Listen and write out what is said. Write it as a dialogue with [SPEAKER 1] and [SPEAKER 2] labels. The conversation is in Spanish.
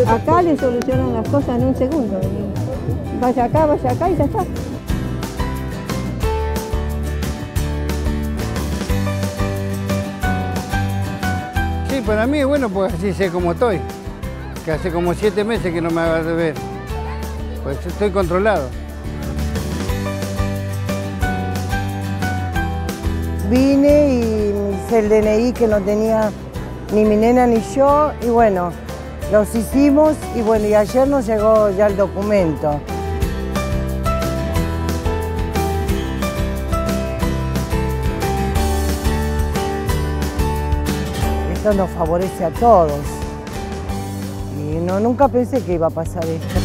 [SPEAKER 1] Acá le solucionan las cosas en un segundo. Vaya acá y ya está.
[SPEAKER 2] Sí, para mí es bueno porque así sé cómo estoy. Que hace como 7 meses que no me haga de ver. Pues estoy controlado.
[SPEAKER 3] Vine y hice el DNI que no tenía ni mi nena ni yo, y bueno, los hicimos y bueno, y ayer nos llegó ya el documento. Esto nos favorece a todos y nunca pensé que iba a pasar esto.